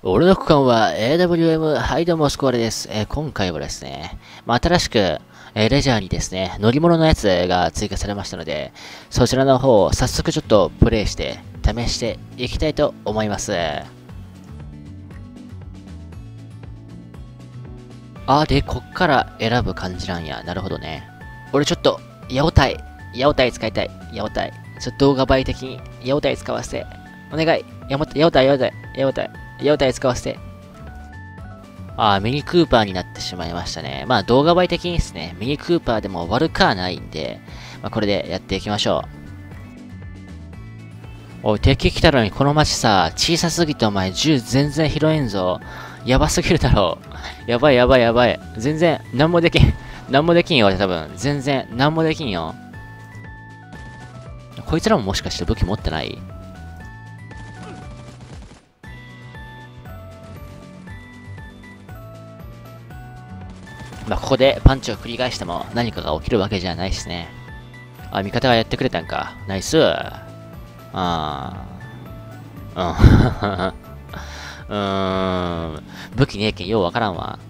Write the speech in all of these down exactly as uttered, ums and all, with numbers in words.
俺の区間は エーダブリューエム ハイドモスコーレです。えー今回はですね、まあ、新しく、えーレジャーにですね、乗り物のやつが追加されましたので、そちらの方を早速ちょっとプレイして、試していきたいと思います。あ、で、こっから選ぶ感じなんや。なるほどね。俺ちょっと、ヤオタイ、ヤオタイ使いたい。ヤオタイ。ちょっと動画倍的に、ヤオタイ使わせて。お願い。ヤモヤオタイ、ヤオタイ、ヤオタイ、ヤオタイ使わせて。あー、ミニクーパーになってしまいましたね。まあ動画倍的にですね、ミニクーパーでも悪くはないんで、まあこれでやっていきましょう。おい、敵来たのにこの街さ、小さすぎてお前銃全然拾えんぞ。やばすぎるだろう。やばいやばいやばい。全然、なんもできん。なんもできんよ、俺多分。全然、なんもできんよ。こいつらももしかして武器持ってない？まあ、ここでパンチを繰り返しても何かが起きるわけじゃないしね。あ、味方がやってくれたんか。ナイス。あー。うん。うーん。武器ねえけんようわからんわ。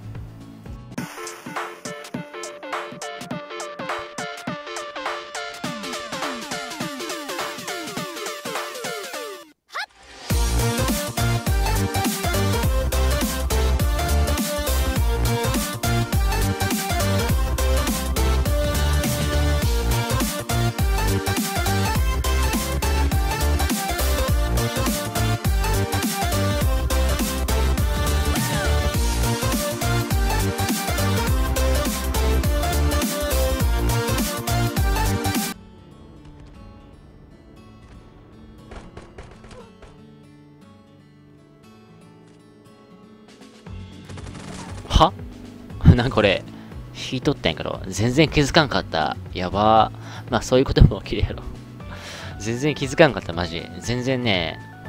はなんこれ、引いとったんやけど、全然気づかんかった。やばー。まあそういうことも起きるやろ。全然気づかんかった、マジ。全然ね、うん、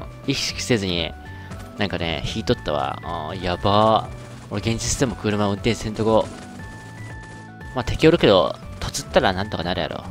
意識せずに、なんかね、引いとったわ。あーやばー。俺現実でも車運転せんとこ。まあ敵おるけど、とつったらなんとかなるやろ。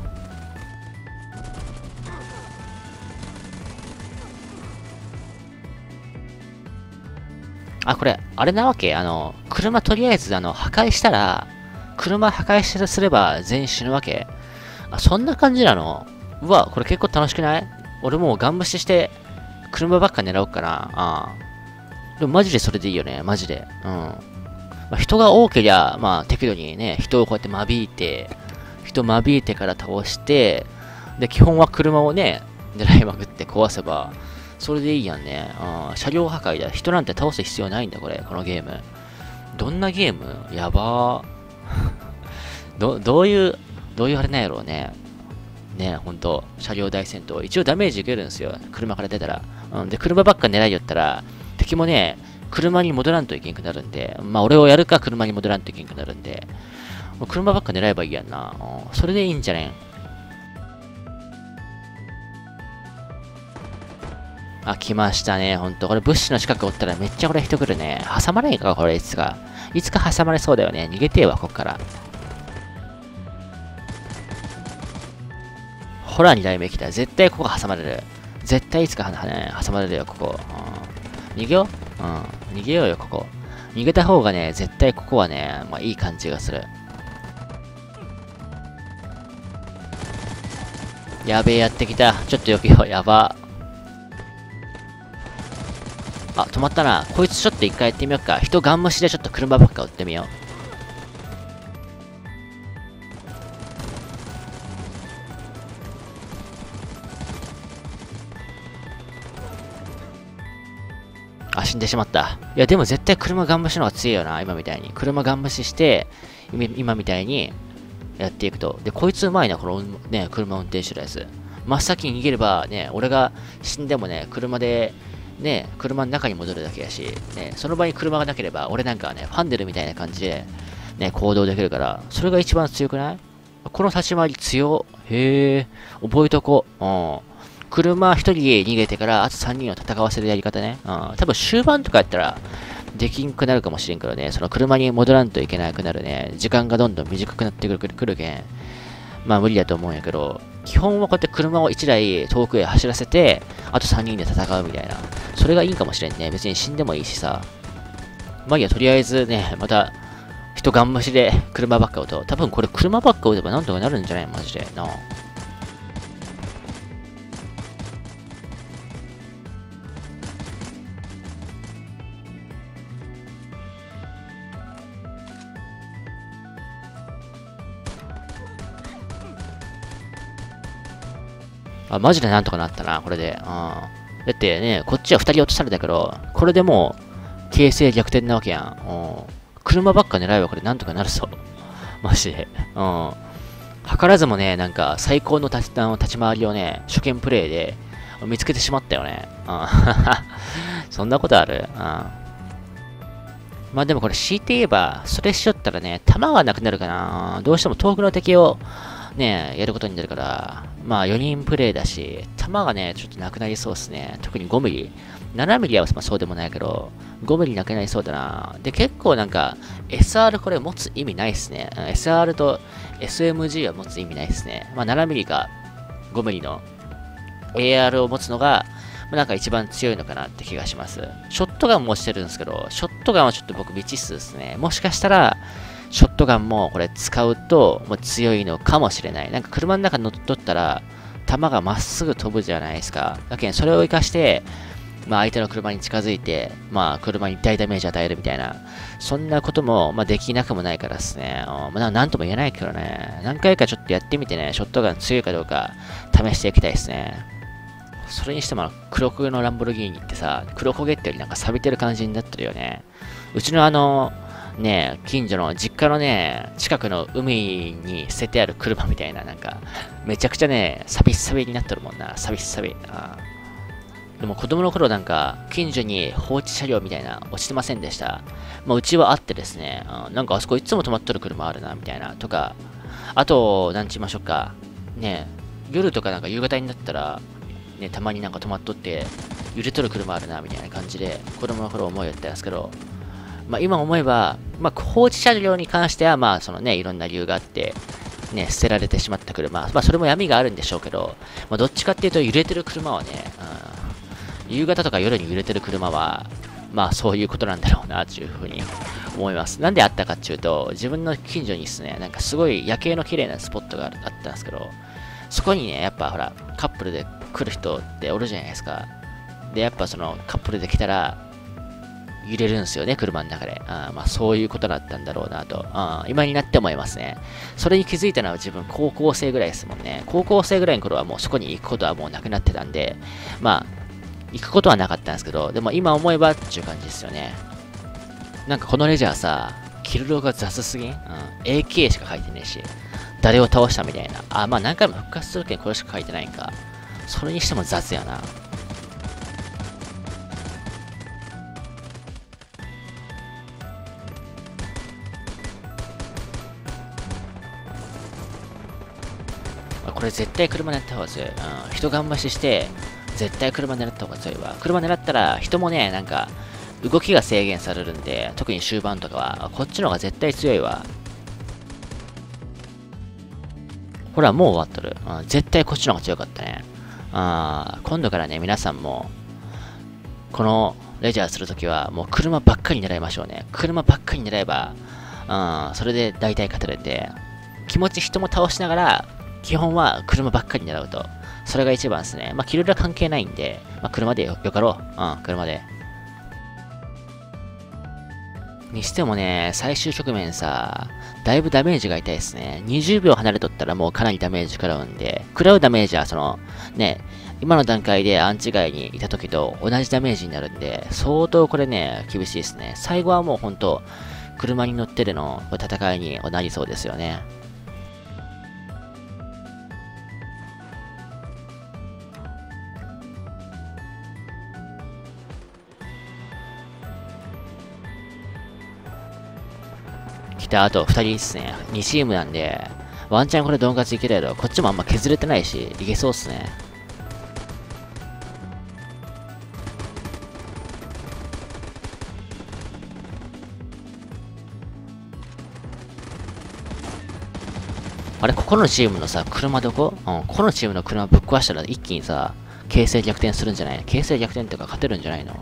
あ、これ、あれなわけあの、車とりあえず、あの、破壊したら、車破壊しすれば全員死ぬわけ？あ、そんな感じなの？うわ、これ結構楽しくない？俺もうガン無視して、車ばっか狙おうかな。ああ。でもマジでそれでいいよね。マジで。うん。まあ、人が多けりゃ、まあ適度にね、人をこうやって間引いて、人間引いてから倒して、で、基本は車をね、狙いまくって壊せば、それでいいやんね。あー車両破壊だ。人なんて倒す必要ないんだ、これ。このゲーム。どんなゲーム？やばー。ど、どういう、どういうあれなんやろうね。ね、ほんと、車両大戦闘。一応ダメージ受けるんですよ。車から出たら。うん。で、車ばっか狙いよったら、敵もね、車に戻らんといけんくなるんで、まあ、俺をやるか車に戻らんといけんくなるんで、もう車ばっか狙えばいいやんな。うん。それでいいんじゃねん。あ、来ましたね。ほんと。これ、物資の近くおったらめっちゃこれ人来るね。挟まれんか、これ、いつか。いつか挟まれそうだよね。逃げてえわ、こっから。ホラーに題名来た。絶対ここ挟まれる。絶対いつかは、ね、挟まれるよ、ここ。うん、逃げよう。うん。逃げようよ、ここ。逃げた方がね、絶対ここはね、まあいい感じがする。やべえ、やってきた。ちょっとよけよう。やば。あ、止まったな。こいつちょっと一回やってみようか。人ガン無視でちょっと車ばっか撃ってみよう。あ、死んでしまった。いや、でも絶対車ガン無視の方が強いよな、今みたいに。車ガン無視して、今みたいにやっていくと。で、こいつうまいな、このね、車運転手のやつ。真っ先に逃げれば、ね、俺が死んでもね、車で、ね、車の中に戻るだけやし、ね、その場に車がなければ、俺なんかはね、ファンデルみたいな感じで、ね、行動できるから、それが一番強くない？この立ち回り強。へえ、覚えとこう。うん。車一人で逃げてから、あとさんにんを戦わせるやり方ね。うん。多分終盤とかやったら、できんくなるかもしれんからね。その車に戻らんといけなくなるね。時間がどんどん短くなってくるくるくるけん。 まあ無理だと思うんやけど、基本はこうやって車をいちだい遠くへ走らせて、あとさんにんで戦うみたいな。それがいいかもしれんね。別に死んでもいいしさ。まあいいや、とりあえずね、また、人ガン無視で車ばっか撃とう。多分これ車ばっか撃てばなんとかなるんじゃないマジで。なあ。あ、マジでなんとかなったな、これで。うん。だってね、こっちはふたり落とされたけど、これでもう、形勢逆転なわけやん。うん。車ばっか狙えばこれなんとかなるぞ。マジで。うん。図らずもね、なんか、最高の立ちあの立ち回りをね、初見プレイで見つけてしまったよね。うん。そんなことある。うん。まあでもこれ強いて言えば、それしよったらね、弾がなくなるかな。どうしても遠くの敵をね、やることになるから、まあよにんプレイだし、弾がね、ちょっとなくなりそうですね。特にごミリ。ななミリはまあそうでもないけど、ごミリなくなりそうだな。で、結構なんか、エスアール これ持つ意味ないっすね。エスアール と エスエムジー は持つ意味ないっすね。まあななミリかごミリの エーアール を持つのが、まあ、なんか一番強いのかなって気がします。ショットガンもしてるんですけど、ショットガンはちょっと僕未知数ですね。もしかしたら、ショットガンもこれ使うともう強いのかもしれない。なんか車の中に乗っ取ったら、弾がまっすぐ飛ぶじゃないですか。だけどそれを活かして、まあ相手の車に近づいて、まあ車に大ダメージ与えるみたいな、そんなことも、まあできなくもないからですね。まあなんとも言えないけどね。何回かちょっとやってみてね、ショットガン強いかどうか試していきたいですね。それにしても黒焦げのランボルギーニってさ、黒焦げってよりなんか錆びてる感じになってるよね。うちのあの、ね、近所の実家のね、近くの海に捨ててある車みたいな、なんか、めちゃくちゃね、サビッサビになってるもんな。サビッサビ。あでも子供の頃なんか、近所に放置車両みたいな落ちてませんでした。まあ、うちはあってですね、あなんかあそこいつも止まっとる車あるな、みたいな。とか、あと、なんち言いましょうか。ね、夜とかなんか夕方になったら、ね、たまになんか止まっとって、揺れとる車あるな、みたいな感じで、子供の頃思いやったんですけど、まあ今思えば、まあ放置車両に関しては、まあそのね、いろんな理由があって、ね、捨てられてしまった車。まあそれも闇があるんでしょうけど、まあどっちかっていうと揺れてる車はね、うん、夕方とか夜に揺れてる車は、まあそういうことなんだろうな、というふうに思います。なんであったかっていうと、自分の近所にですね、なんかすごい夜景の綺麗なスポットがあったんですけど、そこにね、やっぱほら、カップルで来る人っておるじゃないですか。で、やっぱそのカップルで来たら、揺れるんですよね、車の中で。あまあそういうことだったんだろうなと、あ今になって思いますね。それに気づいたのは自分高校生ぐらいですもんね。高校生ぐらいの頃はもうそこに行くことはもうなくなってたんで、まあ、行くことはなかったんですけど、でも今思えばっていう感じですよね。なんかこのレジャーさ、キルロが雑すぎん、うん、エーケー しか書いてねえし、誰を倒したみたいな。あ、まあ何回も復活するけんこれしか書いてないんか。それにしても雑やな。これ絶対車狙った方が強い。うん、人ガン無視して、絶対車狙った方が強いわ。車狙ったら、人もね、なんか、動きが制限されるんで、特に終盤とかは、こっちの方が絶対強いわ。ほら、もう終わっとる。うん、絶対こっちの方が強かったね。あ今度からね、皆さんも、このレジャーするときは、もう車ばっかり狙いましょうね。車ばっかり狙えば、うん、それで大体勝てるんで、気持ち人も倒しながら、基本は車ばっかり狙うと。それが一番ですね。まあ、キルラ関係ないんで、まあ、車でよ、よかろう。うん、車で。にしてもね、最終局面さ、だいぶダメージが痛いですね。にじゅうびょう離れとったらもうかなりダメージ食らうんで、食らうダメージはその、ね、今の段階でアンチ外にいた時と同じダメージになるんで、相当これね、厳しいですね。最後はもうほんと、車に乗ってでの戦いになりそうですよね。来た、あとふたりですね。にチームなんで、ワンチャンこれドンカツいけるやろ。こっちもあんま削れてないし、いけそうっすね。 あれ、ここのチームのさ、車どこうん、ここのチームの車ぶっ壊したら一気にさ、形勢逆転するんじゃないの？形勢逆転っていうか勝てるんじゃないの？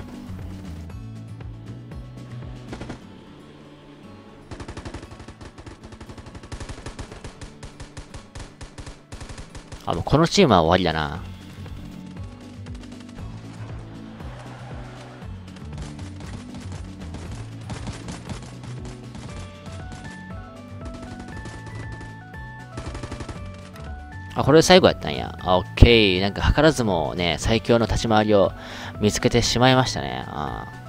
あ、もうこのチームは終わりだな。あ、これで最後やったんや。あ、オッケー。なんか図らずもね、最強の立ち回りを見つけてしまいましたね。あ